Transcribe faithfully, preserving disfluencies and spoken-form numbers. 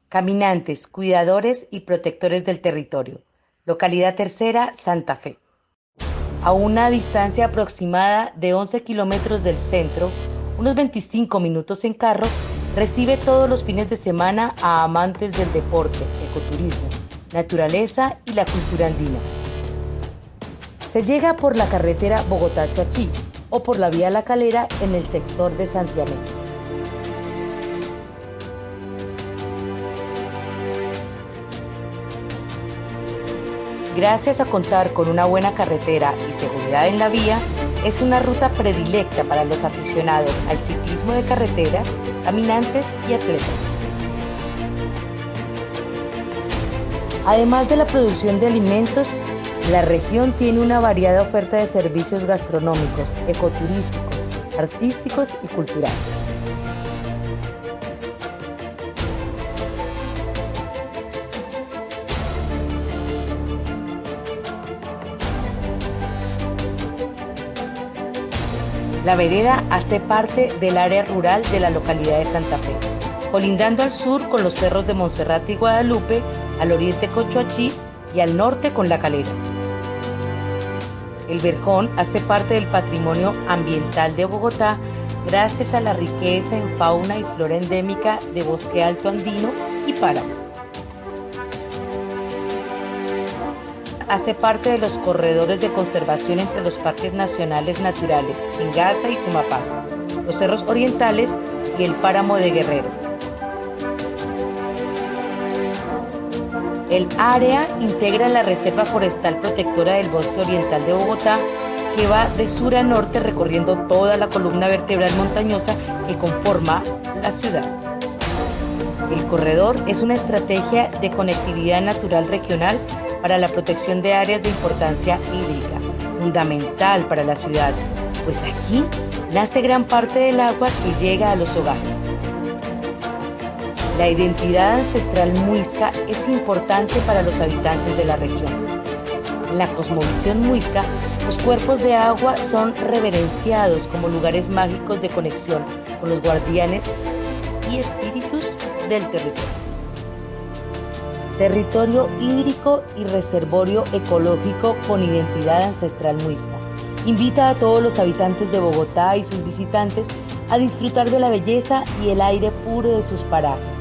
Caminantes, cuidadores y protectores del territorio. Localidad tercera, Santa Fe. A una distancia aproximada de once kilómetros del centro, unos veinticinco minutos en carro, recibe todos los fines de semana a amantes del deporte, ecoturismo, naturaleza y la cultura andina. Se llega por la carretera Bogotá-Chachí o por la vía La Calera en el sector de Santiamén. Gracias a contar con una buena carretera y seguridad en la vía, es una ruta predilecta para los aficionados al ciclismo de carretera, caminantes y atletas. Además de la producción de alimentos, la región tiene una variada oferta de servicios gastronómicos, ecoturísticos, artísticos y culturales. La vereda hace parte del área rural de la localidad de Santa Fe, colindando al sur con los cerros de Monserrate y Guadalupe, al oriente con Choachí y al norte con La Calera. El Verjón hace parte del patrimonio ambiental de Bogotá gracias a la riqueza en fauna y flora endémica de bosque alto andino y páramo. Hace parte de los corredores de conservación entre los parques nacionales naturales Ingaza y Sumapaz, los cerros orientales y el páramo de Guerrero. El área integra la Reserva Forestal Protectora del Bosque Oriental de Bogotá, que va de sur a norte recorriendo toda la columna vertebral montañosa que conforma la ciudad. El corredor es una estrategia de conectividad natural regional para la protección de áreas de importancia hídrica, fundamental para la ciudad, pues aquí nace gran parte del agua que llega a los hogares. La identidad ancestral muisca es importante para los habitantes de la región. En la cosmovisión muisca, los cuerpos de agua son reverenciados como lugares mágicos de conexión con los guardianes y espíritus del territorio. Territorio hídrico y reservorio ecológico con identidad ancestral muisca. Invita a todos los habitantes de Bogotá y sus visitantes a disfrutar de la belleza y el aire puro de sus parajes.